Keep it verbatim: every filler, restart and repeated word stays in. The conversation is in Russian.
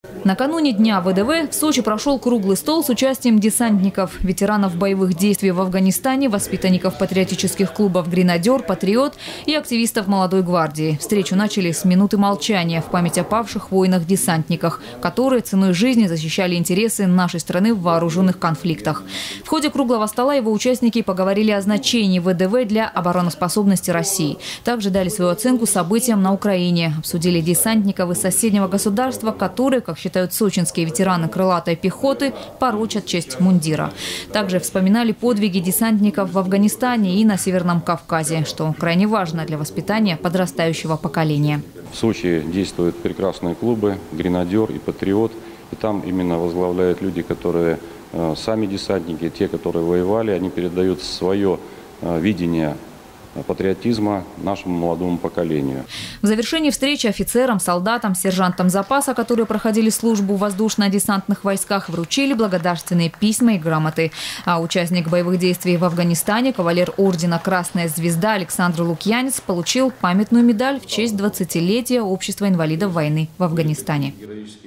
Накануне Дня ВДВ в Сочи прошел круглый стол с участием десантников, ветеранов боевых действий в Афганистане, воспитанников патриотических клубов «Гренадер», «Патриот» и активистов молодой гвардии. Встречу начали с минуты молчания в память о павших воинах-десантниках, которые ценой жизни защищали интересы нашей страны в вооруженных конфликтах. В ходе круглого стола его участники поговорили о значении ВДВ для обороноспособности России. Также дали свою оценку событиям на Украине, обсудили десантников из соседнего государства, которые, как считают сочинские ветераны крылатой пехоты, порочат честь мундира. Также вспоминали подвиги десантников в Афганистане и на Северном Кавказе, что крайне важно для воспитания подрастающего поколения. В Сочи действуют прекрасные клубы «Гренадер» и «Патриот». И там именно возглавляют люди, которые э, сами десантники, те, которые воевали, они передают свое э, видение патриотизма нашему молодому поколению. В завершении встречи офицерам, солдатам, сержантам запаса, которые проходили службу в воздушно-десантных войсках, вручили благодарственные письма и грамоты. А участник боевых действий в Афганистане, кавалер ордена «Красная звезда» Александр Лукьянец получил памятную медаль в честь двадцатилетия Общества инвалидов войны в Афганистане.